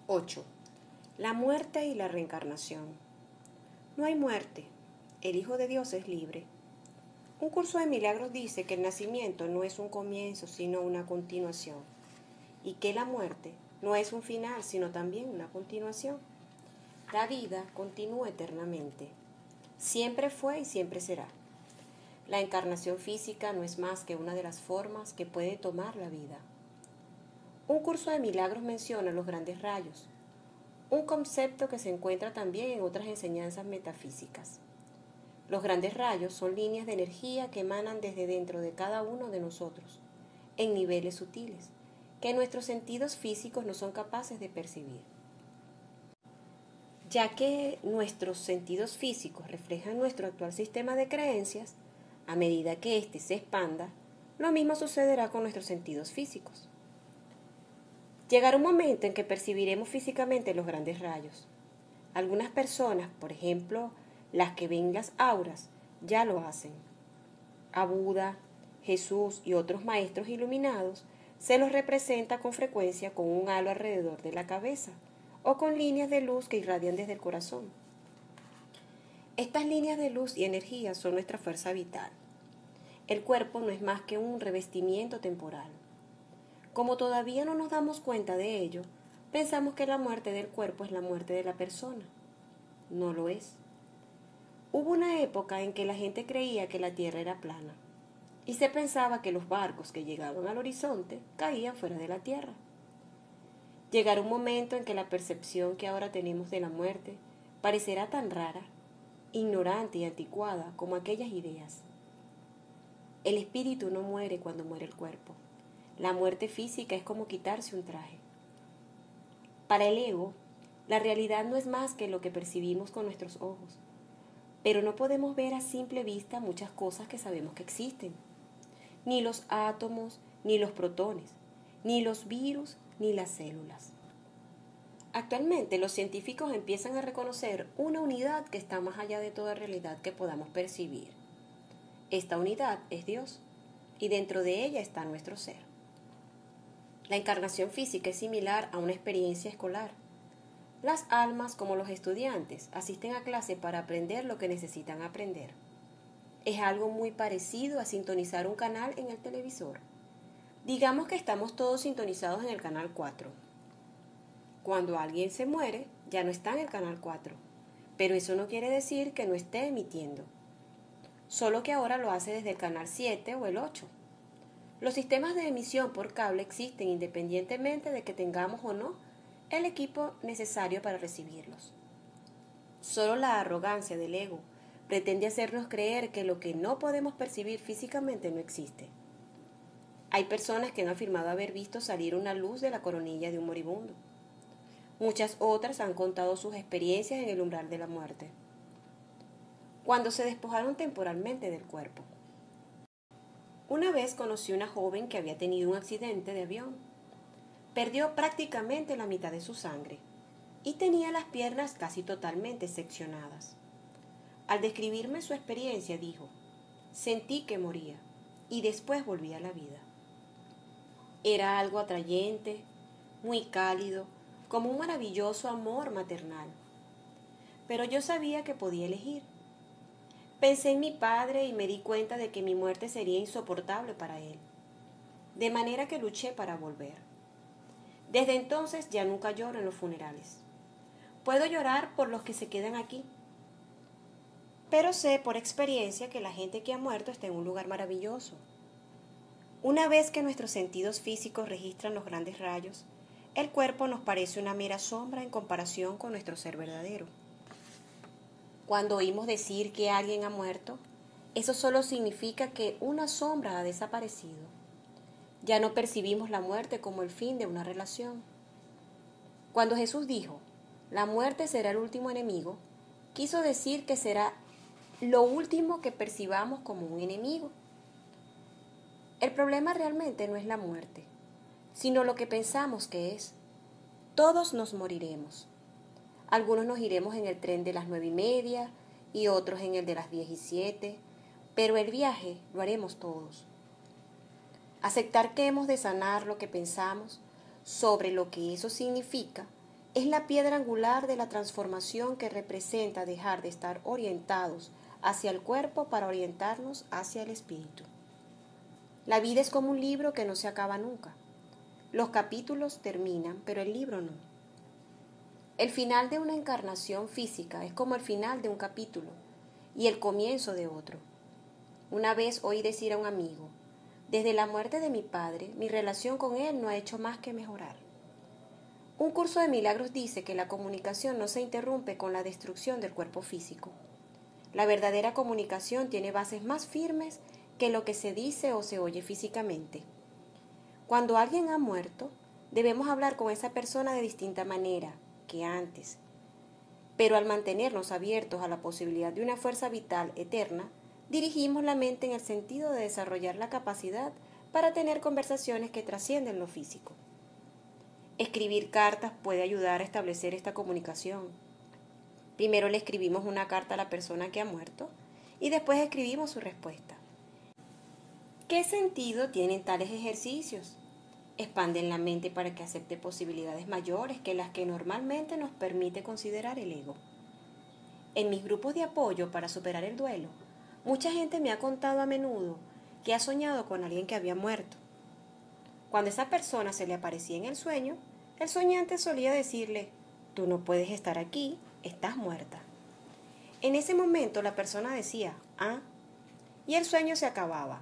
8. La muerte y la reencarnación. No hay muerte. El Hijo de Dios es libre. Un curso de milagros dice que el nacimiento no es un comienzo, sino una continuación, y que la muerte no es un final, sino también una continuación. La vida continúa eternamente. Siempre fue y siempre será. La encarnación física no es más que una de las formas que puede tomar la vida. Un curso de milagros menciona los grandes rayos, un concepto que se encuentra también en otras enseñanzas metafísicas. Los grandes rayos son líneas de energía que emanan desde dentro de cada uno de nosotros, en niveles sutiles, que nuestros sentidos físicos no son capaces de percibir. Ya que nuestros sentidos físicos reflejan nuestro actual sistema de creencias, a medida que éste se expanda, lo mismo sucederá con nuestros sentidos físicos. Llegará un momento en que percibiremos físicamente los grandes rayos. Algunas personas, por ejemplo, las que ven las auras, ya lo hacen. A Buda, Jesús y otros maestros iluminados se los representa con frecuencia con un halo alrededor de la cabeza o con líneas de luz que irradian desde el corazón. Estas líneas de luz y energía son nuestra fuerza vital. El cuerpo no es más que un revestimiento temporal. Como todavía no nos damos cuenta de ello, pensamos que la muerte del cuerpo es la muerte de la persona. No lo es. Hubo una época en que la gente creía que la Tierra era plana y se pensaba que los barcos que llegaban al horizonte caían fuera de la Tierra. Llegará un momento en que la percepción que ahora tenemos de la muerte parecerá tan rara, ignorante y anticuada como aquellas ideas. El espíritu no muere cuando muere el cuerpo. La muerte física es como quitarse un traje. Para el ego, la realidad no es más que lo que percibimos con nuestros ojos, pero no podemos ver a simple vista muchas cosas que sabemos que existen. Ni los átomos, ni los protones, ni los virus, ni las células. Actualmente los científicos empiezan a reconocer una unidad que está más allá de toda realidad que podamos percibir. Esta unidad es Dios, y dentro de ella está nuestro ser. La encarnación física es similar a una experiencia escolar. Las almas, como los estudiantes, asisten a clase para aprender lo que necesitan aprender. Es algo muy parecido a sintonizar un canal en el televisor. Digamos que estamos todos sintonizados en el canal 4. Cuando alguien se muere, ya no está en el canal 4, pero eso no quiere decir que no esté emitiendo, solo que ahora lo hace desde el canal 7 o el 8. Los sistemas de emisión por cable existen independientemente de que tengamos o no el equipo necesario para recibirlos. Solo la arrogancia del ego pretende hacernos creer que lo que no podemos percibir físicamente no existe. Hay personas que han afirmado haber visto salir una luz de la coronilla de un moribundo. Muchas otras han contado sus experiencias en el umbral de la muerte, cuando se despojaron temporalmente del cuerpo. Una vez conocí una joven que había tenido un accidente de avión. Perdió prácticamente la mitad de su sangre y tenía las piernas casi totalmente seccionadas. Al describirme su experiencia dijo: sentí que moría y después volví a la vida. Era algo atrayente, muy cálido, como un maravilloso amor maternal. Pero yo sabía que podía elegir. Pensé en mi padre y me di cuenta de que mi muerte sería insoportable para él. De manera que luché para volver. Desde entonces ya nunca lloro en los funerales. Puedo llorar por los que se quedan aquí, pero sé por experiencia que la gente que ha muerto está en un lugar maravilloso. Una vez que nuestros sentidos físicos registran los grandes rayos, el cuerpo nos parece una mera sombra en comparación con nuestro ser verdadero. Cuando oímos decir que alguien ha muerto, eso solo significa que una sombra ha desaparecido. Ya no percibimos la muerte como el fin de una relación. Cuando Jesús dijo: la muerte será el último enemigo, quiso decir que será lo último que percibamos como un enemigo. El problema realmente no es la muerte, sino lo que pensamos que es. Todos nos moriremos. Algunos nos iremos en el tren de las 9:30 y otros en el de las 10:07, pero el viaje lo haremos todos. Aceptar que hemos de sanar lo que pensamos sobre lo que eso significa es la piedra angular de la transformación que representa dejar de estar orientados hacia el cuerpo para orientarnos hacia el espíritu. La vida es como un libro que no se acaba nunca. Los capítulos terminan, pero el libro no. El final de una encarnación física es como el final de un capítulo y el comienzo de otro. Una vez oí decir a un amigo: desde la muerte de mi padre, mi relación con él no ha hecho más que mejorar. Un curso de milagros dice que la comunicación no se interrumpe con la destrucción del cuerpo físico. La verdadera comunicación tiene bases más firmes que lo que se dice o se oye físicamente. Cuando alguien ha muerto, debemos hablar con esa persona de distinta manera que antes. Pero al mantenernos abiertos a la posibilidad de una fuerza vital eterna, dirigimos la mente en el sentido de desarrollar la capacidad para tener conversaciones que trascienden lo físico. Escribir cartas puede ayudar a establecer esta comunicación. Primero le escribimos una carta a la persona que ha muerto y después escribimos su respuesta. ¿Qué sentido tienen tales ejercicios? Expanden la mente para que acepte posibilidades mayores que las que normalmente nos permite considerar el ego. En mis grupos de apoyo para superar el duelo, mucha gente me ha contado a menudo que ha soñado con alguien que había muerto. Cuando esa persona se le aparecía en el sueño, el soñante solía decirle: tú no puedes estar aquí, estás muerta. En ese momento la persona decía: ah, y el sueño se acababa.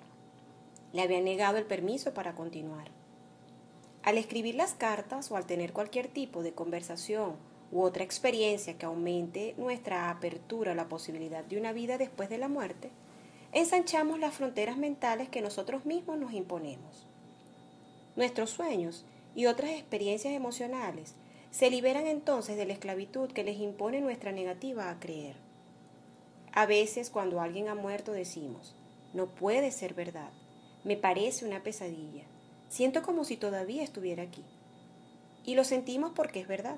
Le habían negado el permiso para continuar. Al escribir las cartas o al tener cualquier tipo de conversación u otra experiencia que aumente nuestra apertura a la posibilidad de una vida después de la muerte, ensanchamos las fronteras mentales que nosotros mismos nos imponemos. Nuestros sueños y otras experiencias emocionales se liberan entonces de la esclavitud que les impone nuestra negativa a creer. A veces, cuando alguien ha muerto, decimos: no puede ser verdad, me parece una pesadilla, siento como si todavía estuviera aquí. Y lo sentimos porque es verdad.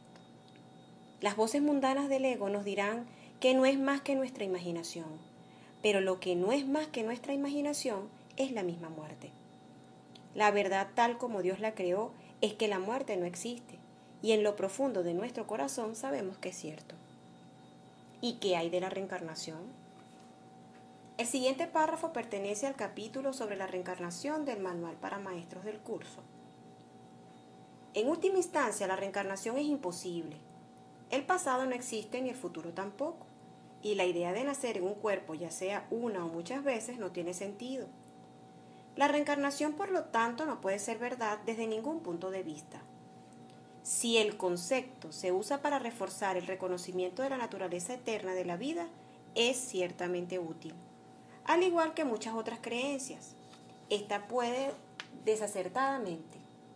Las voces mundanas del ego nos dirán que no es más que nuestra imaginación, pero lo que no es más que nuestra imaginación es la misma muerte. La verdad tal como Dios la creó es que la muerte no existe, y en lo profundo de nuestro corazón sabemos que es cierto. ¿Y qué hay de la reencarnación? El siguiente párrafo pertenece al capítulo sobre la reencarnación del Manual para Maestros del curso. En última instancia, la reencarnación es imposible. El pasado no existe ni el futuro tampoco, y la idea de nacer en un cuerpo, ya sea una o muchas veces, no tiene sentido. La reencarnación, por lo tanto, no puede ser verdad desde ningún punto de vista. Si el concepto se usa para reforzar el reconocimiento de la naturaleza eterna de la vida, es ciertamente útil, al igual que muchas otras creencias. Esta puede desacertadamente.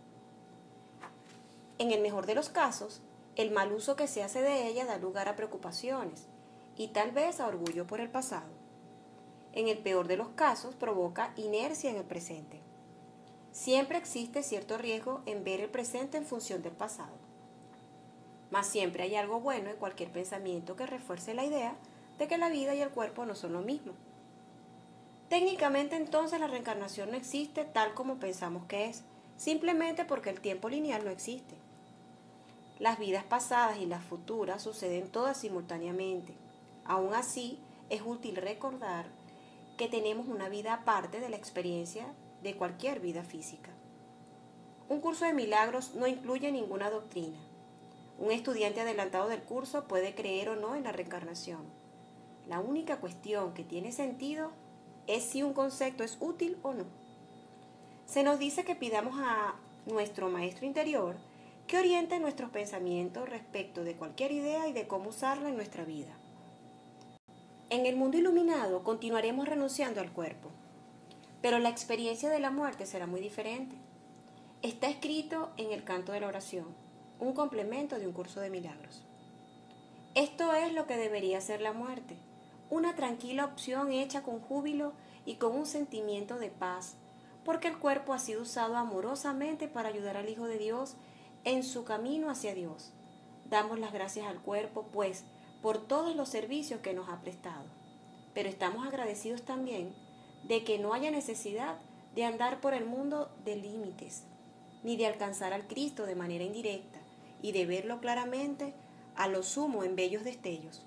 En el mejor de los casos, el mal uso que se hace de ella da lugar a preocupaciones y tal vez a orgullo por el pasado. En el peor de los casos, provoca inercia en el presente. Siempre existe cierto riesgo en ver el presente en función del pasado. Mas siempre hay algo bueno en cualquier pensamiento que refuerce la idea de que la vida y el cuerpo no son lo mismo. Técnicamente, entonces, la reencarnación no existe tal como pensamos que es, simplemente porque el tiempo lineal no existe. Las vidas pasadas y las futuras suceden todas simultáneamente. Aún así, es útil recordar que tenemos una vida aparte de la experiencia de cualquier vida física. Un curso de milagros no incluye ninguna doctrina. Un estudiante adelantado del curso puede creer o no en la reencarnación. La única cuestión que tiene sentido es si un concepto es útil o no. Se nos dice que pidamos a nuestro maestro interior que oriente nuestros pensamientos respecto de cualquier idea y de cómo usarla en nuestra vida. En el mundo iluminado continuaremos renunciando al cuerpo, pero la experiencia de la muerte será muy diferente. Está escrito en el canto de la oración, un complemento de un curso de milagros. Esto es lo que debería ser la muerte, una tranquila opción hecha con júbilo y con un sentimiento de paz, porque el cuerpo ha sido usado amorosamente para ayudar al Hijo de Dios en su camino hacia Dios. Damos las gracias al cuerpo, pues, por todos los servicios que nos ha prestado, pero estamos agradecidos también de que no haya necesidad de andar por el mundo de límites, ni de alcanzar al Cristo de manera indirecta, y de verlo claramente, a lo sumo en bellos destellos.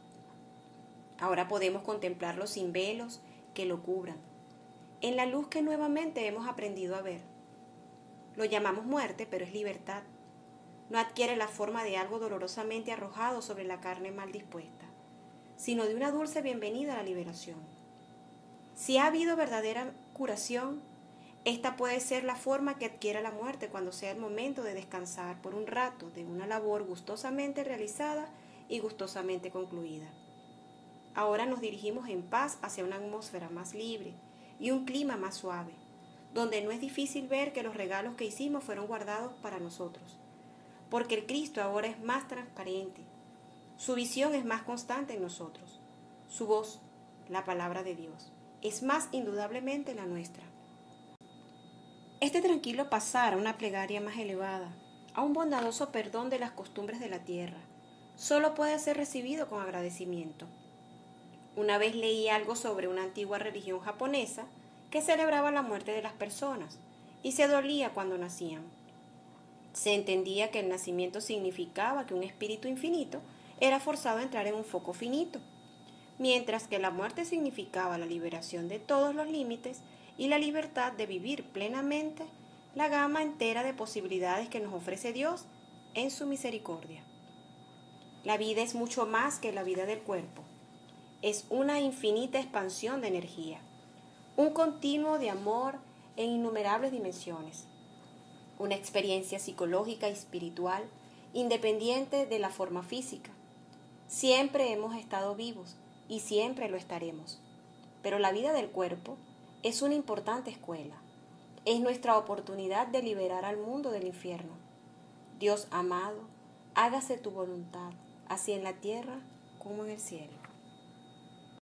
Ahora podemos contemplarlo sin velos que lo cubran, en la luz que nuevamente hemos aprendido a ver. Lo llamamos muerte, pero es libertad. No adquiere la forma de algo dolorosamente arrojado sobre la carne mal dispuesta, sino de una dulce bienvenida a la liberación. Si ha habido verdadera curación, esta puede ser la forma que adquiera la muerte cuando sea el momento de descansar por un rato de una labor gustosamente realizada y gustosamente concluida. Ahora nos dirigimos en paz hacia una atmósfera más libre y un clima más suave, donde no es difícil ver que los regalos que hicimos fueron guardados para nosotros, porque el Cristo ahora es más transparente, su visión es más constante en nosotros, su voz, la palabra de Dios, es más indudablemente la nuestra. Este tranquilo pasar a una plegaria más elevada, a un bondadoso perdón de las costumbres de la tierra, solo puede ser recibido con agradecimiento. Una vez leí algo sobre una antigua religión japonesa que celebraba la muerte de las personas y se dolía cuando nacían. Se entendía que el nacimiento significaba que un espíritu infinito era forzado a entrar en un foco finito, mientras que la muerte significaba la liberación de todos los límites y la libertad de vivir plenamente la gama entera de posibilidades que nos ofrece Dios en su misericordia. La vida es mucho más que la vida del cuerpo. Es una infinita expansión de energía, un continuo de amor en innumerables dimensiones, una experiencia psicológica y espiritual independiente de la forma física. Siempre hemos estado vivos y siempre lo estaremos, pero la vida del cuerpo es una importante escuela. Es nuestra oportunidad de liberar al mundo del infierno. Dios amado, hágase tu voluntad, así en la tierra como en el cielo.